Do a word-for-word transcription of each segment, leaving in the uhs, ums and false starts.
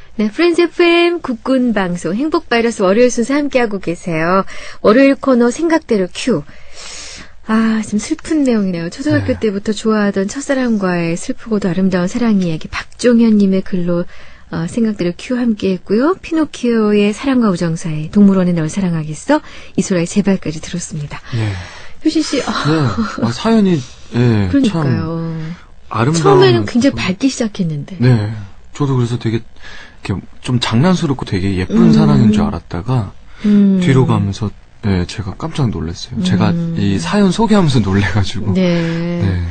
네, 프렌즈 에프엠 국군 방송 행복 바이러스 월요일 순서 함께하고 계세요. 월요일 코너 생각대로 큐. 아, 좀 슬픈 내용이네요. 초등학교 네. 때부터 좋아하던 첫사랑과의 슬프고도 아름다운 사랑 이야기 박종현님의 글로 어, 생각대로 큐 함께했고요. 피노키오의 사랑과 우정 사이, 동물원의 널 사랑하겠어, 이소라의 제발까지 들었습니다. 네. 효신 씨, 아. 네. 아, 사연이 네, 그러니까요. 참 아름다운. 처음에는 굉장히 밝기 시작했는데. 네. 저도 그래서 되게 이렇게 좀 장난스럽고 되게 예쁜 음. 사랑인 줄 알았다가 음. 뒤로 가면서 네, 제가 깜짝 놀랐어요. 음. 제가 이 사연 소개하면서 놀래가지고. 네. 네.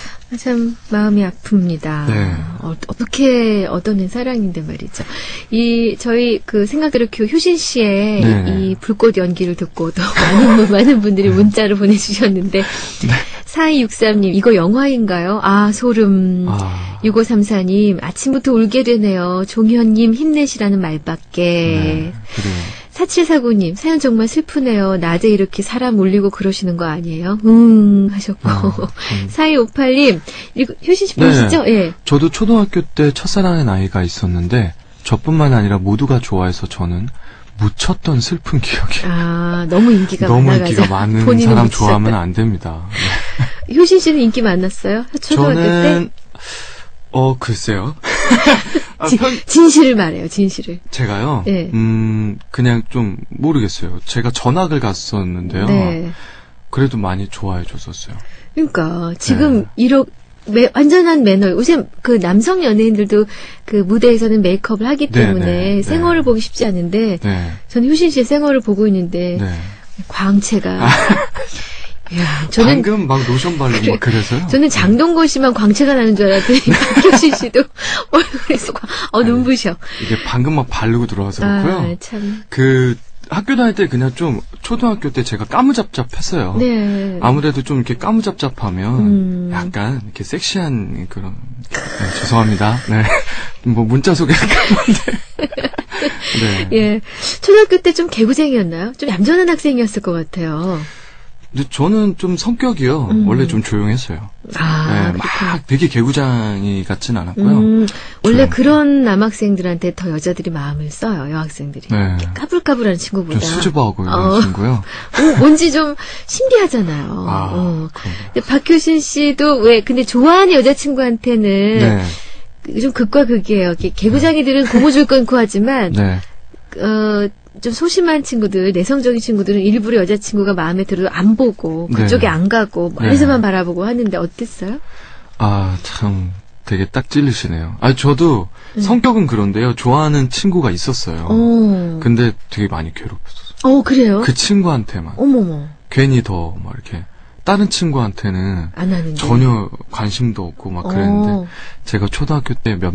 참 마음이 아픕니다. 네. 어, 어떻게 얻어낸 사랑인데 말이죠. 이 저희 그 생각대로 큐 효신 씨의 네. 이 불꽃 연기를 듣고도 많은 많은 분들이 문자를 보내주셨는데 네. 사이육삼 님 이거 영화인가요? 아 소름. 아. 육오삼사 님 아침부터 울게 되네요. 종현님 힘내시라는 말밖에. 네. 그래요. 사칠사구 님 사연 정말 슬프네요. 낮에 이렇게 사람 울리고 그러시는 거 아니에요? 응 하셨고 어, 음. 사이오팔 님 이거 효신 씨 보시죠? 예. 네. 저도 초등학교 때 첫사랑의 나이가 있었는데 저뿐만 아니라 모두가 좋아해서 저는 묻혔던 슬픈 기억이. 아 너무 인기가 너무 많아가지고 인기가 많은 사람 묻히셨다. 좋아하면 안 됩니다. 네. 효신 씨는 인기 많았어요? 초등학교 저는 때? 어 글쎄요. 아, 진, 편... 진실을 말해요. 진실을. 제가요. 네. 음 그냥 좀 모르겠어요. 제가 전학을 갔었는데요. 네. 그래도 많이 좋아해 줬었어요. 그러니까 지금 네. 이러 매, 완전한 매너. 요새 그 남성 연예인들도 그 무대에서는 메이크업을 하기 때문에 네, 네, 생얼을 네. 보기 쉽지 않은데 네. 저는 효신 씨의 생얼을 보고 있는데 네. 광채가. 야, 저는 방금 막 로션 바르고 그래, 막 그래서요. 저는 장동건 씨만 광채가 나는 줄 알았더니 박효신 씨도 얼굴에서 광, 어 눈부셔. 이게 방금 막 바르고 들어와서 그렇고요. 아, 참. 그 학교 다닐 때 그냥 좀 초등학교 때 제가 까무잡잡했어요. 네. 아무래도 좀 이렇게 까무잡잡하면 음. 약간 이렇게 섹시한 그런. 네, 죄송합니다. 네. 뭐 문자 소개할까 건데. 네. 예. 초등학교 때 좀 개구쟁이였나요? 좀 얌전한 학생이었을 것 같아요. 근데 저는 좀 성격이요. 음. 원래 좀 조용했어요. 아, 네, 막 되게 개구장이 같진 않았고요. 음, 원래 그런 남학생들한테 더 여자들이 마음을 써요. 여학생들이. 네. 까불까불한 친구보다. 좀 수줍어하고 이런 어. 친구요. 어, 뭔지 좀 신기하잖아요. 아, 어. 근데 박효신 씨도 왜 근데 좋아하는 여자친구한테는 네. 좀 극과 극이에요. 개구장이들은 고무줄 끊고 하지만 네. 어. 좀 소심한 친구들, 내성적인 친구들은 일부러 여자친구가 마음에 들어도 안 보고 그쪽에 네. 안 가고 멀리서만 네. 바라보고 하는데 어땠어요? 아, 참 되게 딱 찔리시네요. 아, 저도 음. 성격은 그런데요. 좋아하는 친구가 있었어요. 오. 근데 되게 많이 괴롭혔었어요. 어, 그래요? 그 친구한테만. 어머머. 괜히 더 막 이렇게 다른 친구한테는 안 하는데. 전혀 관심도 없고 막 그랬는데 어. 제가 초등학교 때 몇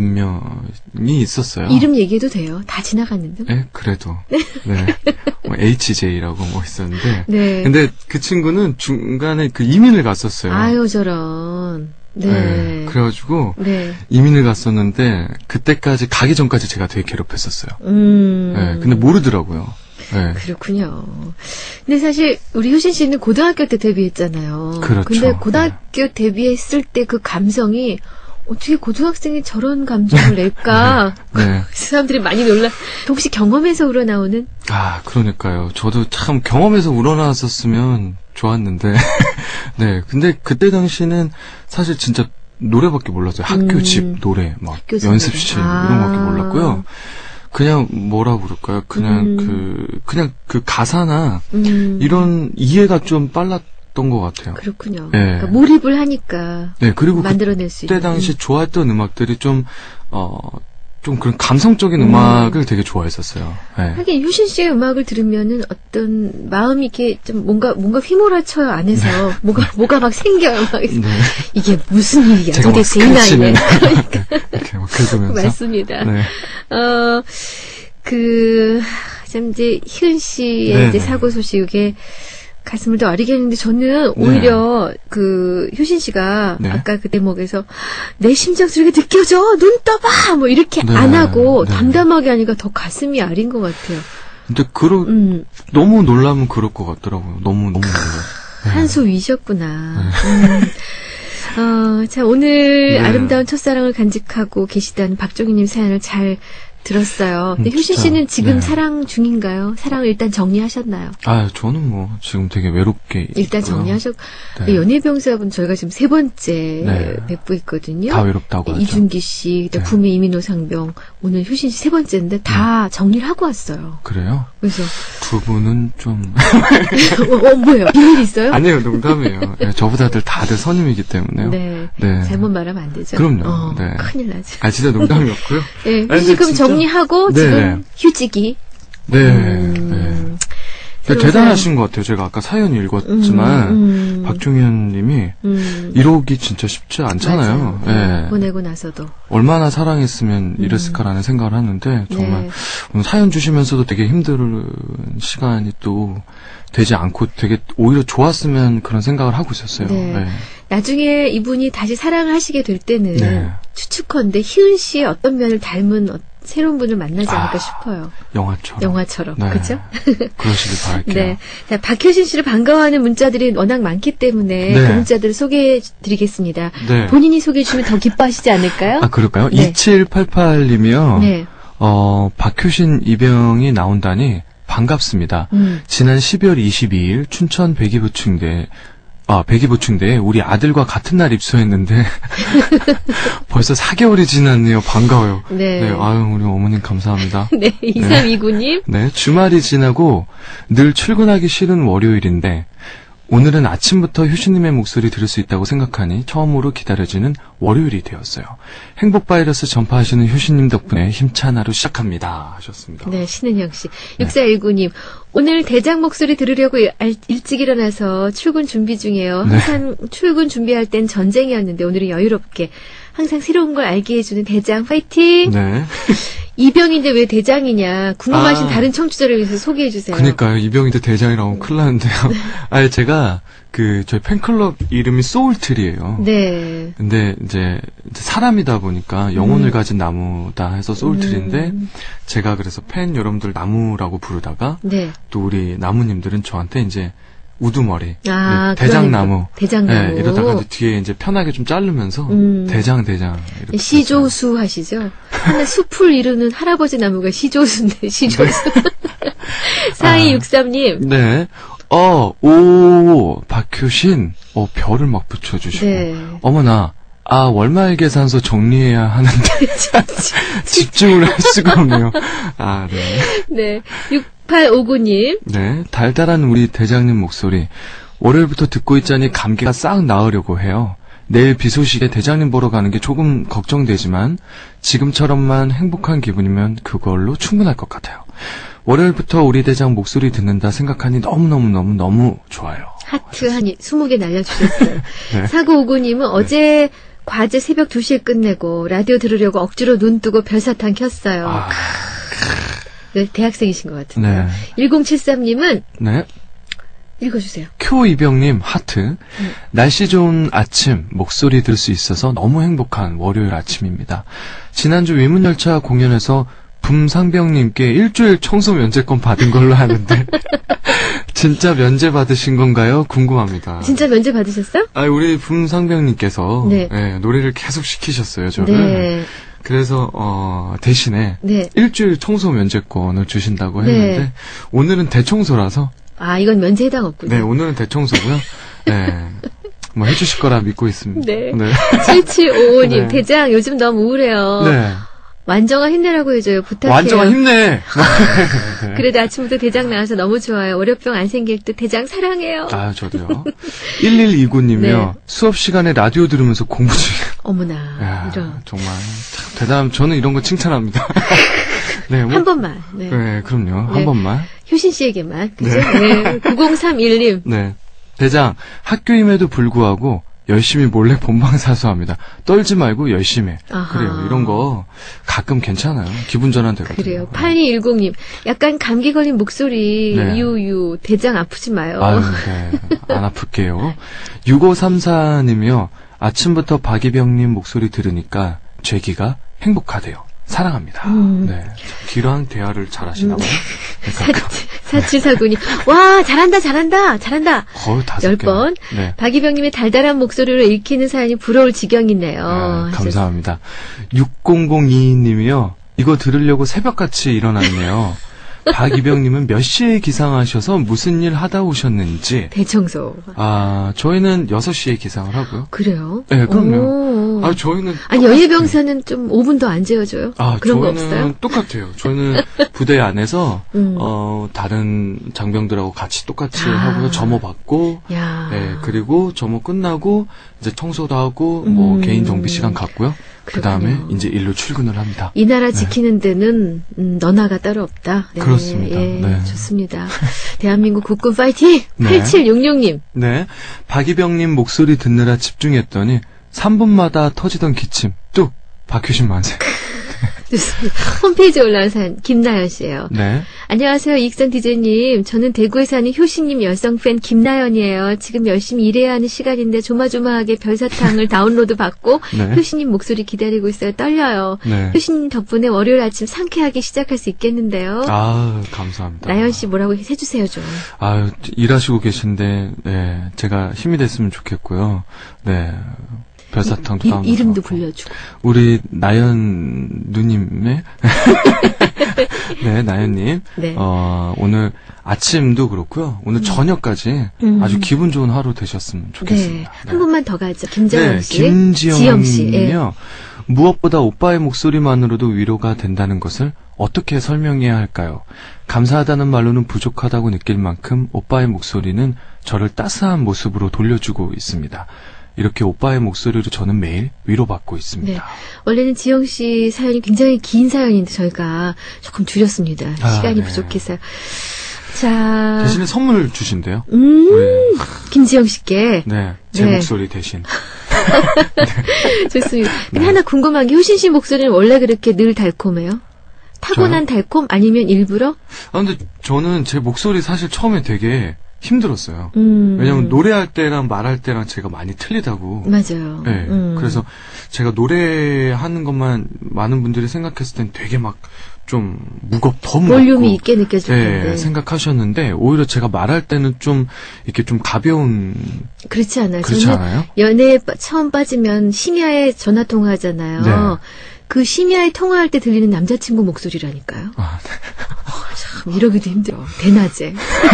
명이 있었어요. 이름 얘기해도 돼요? 다 지나갔는데? 네, 그래도. 네. 뭐 에이치제이라고 뭐 있었는데. 네. 근데 그 친구는 중간에 그 이민을 갔었어요. 아유, 저런. 네. 네. 그래가지고 네. 이민을 갔었는데 그때까지 가기 전까지 제가 되게 괴롭혔었어요. 음. 네. 근데 모르더라고요. 네. 그렇군요. 근데 사실 우리 효신 씨는 고등학교 때 데뷔했잖아요. 그렇죠. 근데 고등학교 네. 데뷔했을 때 그 감성이 어떻게 고등학생이 저런 감정을 낼까? 네. 네. 사람들이 많이 놀라. 혹시 경험에서 우러나오는? 아, 그러니까요. 저도 참 경험에서 우러나왔었으면 좋았는데. 네. 근데 그때 당시는 사실 진짜 노래밖에 몰랐어요. 학교, 음. 집, 노래, 막 연습실 아. 이런 거밖에 몰랐고요. 그냥 뭐라 그럴까요? 그냥 음. 그 그냥 그 가사나 음. 이런 이해가 좀 빨랐던 것 같아요. 그렇군요. 네. 그러니까 몰입을 하니까. 네, 그리고 만들어낼 수 있는. 그때 당시 음. 좋아했던 음악들이 좀 어 좀 그런 감성적인 음. 음악을 되게 좋아했었어요. 네. 하긴 효신 씨의 음악을 들으면은 어떤 마음이 이렇게 좀 뭔가 뭔가 휘몰아쳐요 안에서 네. 뭐가 뭐가 막 생겨요 막 네. 이게 무슨 일이야 도대체 이 나이에 그러니까 이렇게 막 긁으면서 맞습니다. 네. 어 그 참 이제 희은 씨의 네. 이제 사고 소식에 가슴을 더 아리게 했는데 저는 오히려 네. 그 효신 씨가 네. 아까 그 대목에서 내 심장 소리가 느껴져 눈 떠봐 뭐 이렇게 네. 안 하고 네. 담담하게 하니까 더 가슴이 아린 것 같아요. 근데 그러 음. 너무 놀라면 그럴 것 같더라고요. 너무 너무 놀라. 네. 한수 위셨구나. 네. 음. 어, 자 오늘 네. 아름다운 첫사랑을 간직하고 계시다는 박종희님 사연을 잘 들었어요. 근데 음, 효신 진짜, 씨는 지금 네. 사랑 중인가요? 사랑을 일단 정리하셨나요? 아, 저는 뭐 지금 되게 외롭게 일단 있고요. 정리하셨. 네. 연예병사분 저희가 지금 세 번째 네. 뵙고 있거든요. 다 외롭다고 하죠. 이준기 씨, 네. 구미 이민호 상병, 오늘 효신 씨 세 번째인데 다 정리를 하고 왔어요. 그래요? 그래서 두 분은 좀 어, 어 뭐예요? 비밀 있어요? 아니에요, 농담이에요. 네, 저보다들 다들 선임이기 때문에요. 네. 네. 잘못 말하면 안 되죠. 그럼요. 어, 네. 큰일 나죠. 아, 진짜 농담이었고요. 네, 아니, 근데 지금 진짜- 정리하고 네. 지금 휴직이. 네. 음, 네. 새로운 대단하신 것 같아요. 제가 아까 사연 읽었지만 음, 음. 박종현 님이 음. 이러기 진짜 쉽지 않잖아요. 맞아요. 예. 보내고 나서도. 얼마나 사랑했으면 이랬을까라는 생각을 하는데 정말 네. 오늘 사연 주시면서도 되게 힘든 시간이 또 되지 않고 되게 오히려 좋았으면 그런 생각을 하고 있었어요. 네. 네. 나중에 이분이 다시 사랑을 하시게 될 때는 네. 추측컨대 희은 씨의 어떤 면을 닮은 어- 새로운 분을 만나지 않을까 아, 싶어요. 영화처럼. 영화처럼. 네. 그죠? 그러시길 바랄게요. 네. 자, 박효신 씨를 반가워하는 문자들이 워낙 많기 때문에 네. 그 문자들을 소개해 드리겠습니다. 네. 본인이 소개해 주면 더 기뻐하시지 않을까요? 아, 그럴까요? 네. 이칠팔팔 님이요. 네. 어, 박효신 이병이 나온다니 반갑습니다. 음. 지난 십이월 이십이일 춘천 백이보충대 아, 백이보충대에 우리 아들과 같은 날 입소했는데 벌써 사 개월이 지났네요. 반가워요. 네. 네, 아유, 우리 어머님 감사합니다. 네. 이삼이구 님. 네, 주말이 지나고 늘 출근하기 싫은 월요일인데 오늘은 아침부터 효신님의 목소리 들을 수 있다고 생각하니 처음으로 기다려지는 월요일이 되었어요. 행복 바이러스 전파하시는 효신님 덕분에 힘찬 하루 시작합니다. 하셨습니다. 네, 신은영 씨. 육사일구 님. 오늘 대장 목소리 들으려고 일- 알- 일찍 일어나서 출근 준비 중이에요. 네. 항상 출근 준비할 땐 전쟁이었는데 오늘은 여유롭게 항상 새로운 걸 알게 해주는 대장 화이팅! 네. 이병인데 왜 대장이냐 궁금하신 아. 다른 청취자를 위해서 소개해 주세요. 그니까요. 이병인데 대장이라고 큰일 나는데요. 아니, 제가 그 저희 팬클럽 이름이 소울트리예요. 네. 근데 이제 사람이다 보니까 영혼을 음. 가진 나무다 해서 소울트리인데 음. 제가 그래서 팬 여러분들 나무라고 부르다가 네. 또 우리 나무님들은 저한테 이제 우두머리, 아, 네, 대장나무, 대장나무. 네, 이러다가 이제 뒤에 이제 편하게 좀 자르면서 음. 대장 대장 이렇게 시조수 하시죠? 하나 숲을 이루는 할아버지 나무가 시조수인데 시조수. 사이육삼 님. 했어요. 네, 어, 오, 박효신, 어 별을 막 붙여주시고, 네. 어머나. 아, 월말 계산서 정리해야 하는데 집중을 할 수가 없네요. 아, 네. 네. 육팔오구 님. 네, 달달한 우리 대장님 목소리. 월요일부터 듣고 있자니 감기가 싹 나으려고 해요. 내일 비 소식에 대장님 보러 가는 게 조금 걱정되지만 지금처럼만 행복한 기분이면 그걸로 충분할 것 같아요. 월요일부터 우리 대장 목소리 듣는다 생각하니 너무너무너무너무 좋아요. 하트 한 스무 개 날려주셨어요. 네. 사구오구 님은 어제 과제 새벽 두 시에 끝내고 라디오 들으려고 억지로 눈 뜨고 별사탕 켰어요. 아, 네, 대학생이신 것 같은데요. 네. 일공칠삼 님은 네. 읽어주세요. 큐이병님 하트. 날씨 좋은 아침 목소리 들을 수 있어서 너무 행복한 월요일 아침입니다. 지난주 위문열차 공연에서 붐상병님께 일주일 청소 면제권 받은 걸로 아는데 진짜 면제 받으신 건가요? 궁금합니다. 진짜 면제 받으셨어요? 아, 우리 붐상병님께서 네. 네, 노래를 계속 시키셨어요, 저를. 네. 그래서 어, 대신에 네. 일주일 청소 면제권을 주신다고 네. 했는데 오늘은 대청소라서 아, 이건 면제 해당 없군요. 네, 오늘은 대청소고요. 네. 뭐 해주실 거라 믿고 있습니다. 네. 네. 칠칠오오 님, 네. 대장 요즘 너무 우울해요. 네. 완정아 힘내라고 해줘요. 부탁해요. 완전한 힘내! 네. 그래도 아침부터 대장 나와서 너무 좋아요. 월요병 안 생길 듯 대장 사랑해요. 아, 저도요. 일일이구 님이요. 네. 수업 시간에 라디오 들으면서 공부 중이에요. 어머나, 야, 이런. 정말 참 대단, 저는 이런 거 칭찬합니다. 네, 뭐, 한 번만. 네. 네, 그럼요. 네. 한 번만. 효신 씨에게만. 그죠? 네. 구공삼일 님. 네. 대장, 학교임에도 불구하고 열심히 몰래 본방 사수합니다. 떨지 말고 열심히 해. 아하. 그래요. 이런 거 가끔 괜찮아요. 기분 전환 되거든요. 그래요. 팔이일공 님. 약간 감기 걸린 목소리. 네. 유유. 대장 아프지 마요. 아유, 네. 안 아플게요. 육오삼사 님이요. 아침부터 박이병님 목소리 들으니까 죄기가 행복하대요. 사랑합니다. 음. 네. 기랑 대화를 잘 하시나 봐요. 네, 가끔 사칠사구 님. 와, 잘한다, 잘한다, 잘한다. 거의 다섯 열 개. 번. 네. 박이병님의 달달한 목소리로 읽히는 사연이 부러울 지경이네요. 아, 하셨어요. 감사합니다. 육공공이 님이요. 이거 들으려고 새벽같이 일어났네요. 박이병님은 몇 시에 기상하셔서 무슨 일 하다 오셨는지. 대청소. 아, 저희는 여섯 시에 기상을 하고요. 그래요? 네, 그럼요. 아, 저희는. 아니, 연예병사는 좀 오 분 더 안 재워줘요? 아, 그런 거 저희는 없어요? 똑같아요. 저희는 부대 안에서, 음. 어, 다른 장병들하고 같이 똑같이 아. 하고요. 점호 받고. 야. 네, 그리고 점호 끝나고, 이제 청소도 하고, 뭐, 음. 개인 정비 시간 갖고요. 그 다음에 그렇군요. 이제 일로 출근을 합니다. 이 나라 네. 지키는 데는 음, 너나가 따로 없다. 네, 그렇습니다. 예, 네. 좋습니다. 대한민국 국군 파이팅! 네. 팔칠육육 님. 네. 박이병님 목소리 듣느라 집중했더니 삼 분마다 터지던 기침. 뚝! 박효신 만세. 좋습니다. 홈페이지에 올라온 사연 김나연 씨예요. 네. 안녕하세요. 이익선 디제이님. 저는 대구에 사는 효신님 열성팬 김나연이에요. 지금 열심히 일해야 하는 시간인데 조마조마하게 별사탕을 다운로드 받고 네. 효신님 목소리 기다리고 있어요. 떨려요. 네. 효신님 덕분에 월요일 아침 상쾌하게 시작할 수 있겠는데요. 아, 감사합니다. 나연 씨 뭐라고 해주세요 좀. 아유, 일하시고 계신데, 네, 제가 힘이 됐으면 좋겠고요. 네, 별사탕도 이, 다운. 이름도 불려주고. 우리 나연 누님의 네, 나연님. 네. 어, 오늘 아침도 그렇고요. 오늘 저녁까지 음. 아주 기분 좋은 하루 되셨으면 좋겠습니다. 네. 한 분만 더 가죠. 김정은 네, 씨. 지영 씨. 예. 김지영님이요. 무엇보다 오빠의 목소리만으로도 위로가 된다는 것을 어떻게 설명해야 할까요? 감사하다는 말로는 부족하다고 느낄 만큼 오빠의 목소리는 저를 따스한 모습으로 돌려주고 있습니다. 이렇게 오빠의 목소리로 저는 매일 위로받고 있습니다. 네. 원래는 지영 씨 사연이 굉장히 긴 사연인데 저희가 조금 줄였습니다. 아, 시간이 네. 부족해서요. 자. 대신에 선물 주신대요. 음, 우리, 김지영 씨께. 네, 제 네. 목소리 대신. 좋습니다. 근데 네. 하나 궁금한 게 효신 씨 목소리는 원래 그렇게 늘 달콤해요? 타고난 달콤? 아니면 일부러? 아, 근데 저는 제 목소리 사실 처음에 되게 힘들었어요. 음. 왜냐면 노래할 때랑 말할 때랑 제가 많이 틀리다고. 맞아요. 네. 음. 그래서 제가 노래하는 것만 많은 분들이 생각했을 땐 되게 막 좀 무겁, 더 무겁고. 볼륨이 있게 느껴질 텐데. 네, 생각하셨는데 오히려 제가 말할 때는 좀 이렇게 좀 가벼운. 그렇지 않아요. 그렇지 저는 않아요? 연애에 빠- 처음 빠지면 심야에 전화 통화하잖아요. 네. 그 심야에 통화할 때 들리는 남자친구 목소리라니까요. 아, 참 이러기도 힘들어. 대낮에.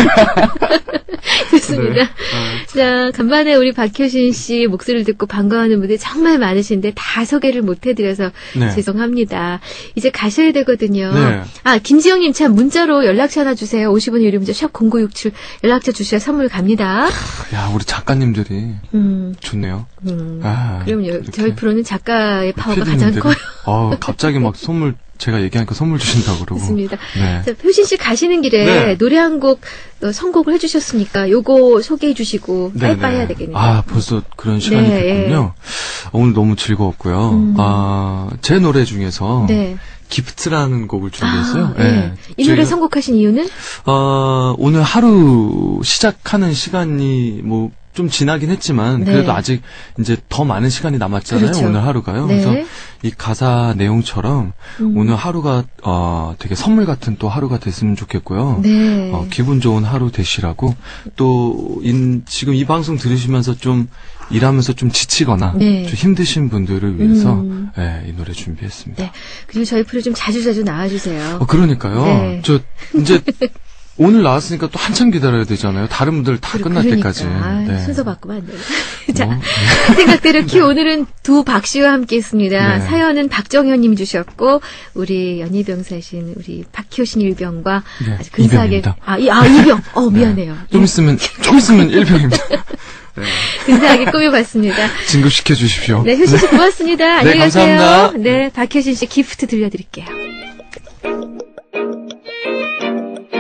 좋습니다. 네. 자, 간만에 우리 박효신 씨 목소리를 듣고 반가워하는 분들이 정말 많으신데 다 소개를 못 해드려서 네. 죄송합니다. 이제 가셔야 되거든요. 네. 아, 김지영님 참 문자로 연락처 하나 주세요. 오십 원 유료 문자 샵 공구육칠 연락처 주셔야 선물 갑니다. 야, 우리 작가님들이 음, 좋네요. 음. 아, 그럼요. 이렇게. 저희 프로는 작가의 파워가 가장 피디님들이, 커요. 아, 갑자기 막 선물, 제가 얘기하니까 선물 주신다고 그러고. 좋습니다. 네. 자, 효신 씨 가시는 길에 네. 노래 한 곡 어, 선곡을 해주셨으니까 요거 소개해 주시고 네, 빠이빠이 네. 해야 되겠네요. 아, 벌써 그런 시간이 네, 됐군요. 오늘 너무 즐거웠고요. 음. 아, 제 노래 중에서 네. 기프트라는 곡을 준비했어요. 아, 네. 이 노래 저희가, 선곡하신 이유는? 어, 오늘 하루 시작하는 시간이 뭐 좀 지나긴 했지만 네. 그래도 아직 이제 더 많은 시간이 남았잖아요. 그렇죠. 오늘 하루가요. 네. 그래서 이 가사 내용처럼 음. 오늘 하루가 어, 되게 선물 같은 또 하루가 됐으면 좋겠고요. 네. 어, 기분 좋은 하루 되시라고 또 인, 지금 이 방송 들으시면서 좀 일하면서 좀 지치거나 네. 좀 힘드신 분들을 위해서 음. 예, 이 노래 준비했습니다. 네. 그리고 저희 프로 좀 자주자주 나와주세요. 어, 그러니까요. 네. 저 이제 오늘 나왔으니까 또 한참 기다려야 되잖아요. 다른 분들 다 그러- 끝날 그러니까. 때까지. 아, 네. 순서 바꾸면 안 돼요. 자, 뭐, 생각대로 큐 오늘은 두 박씨와 함께했습니다. 네. 사연은 박정현님이 주셨고 우리 연희병사신 우리 박효신 일병과 네, 아주 근사하게 이병입니다. 아, 이, 아 이병. 어 미안해요. 좀 있으면 좀 있으면 일병입니다. 네. 근사하게 꾸며봤습니다. 진급시켜 주십시오. 네, 효신 씨 고맙습니다. 안녕히 네, 가세요. 감사합니다. 네, 박효신 씨 기프트 들려드릴게요.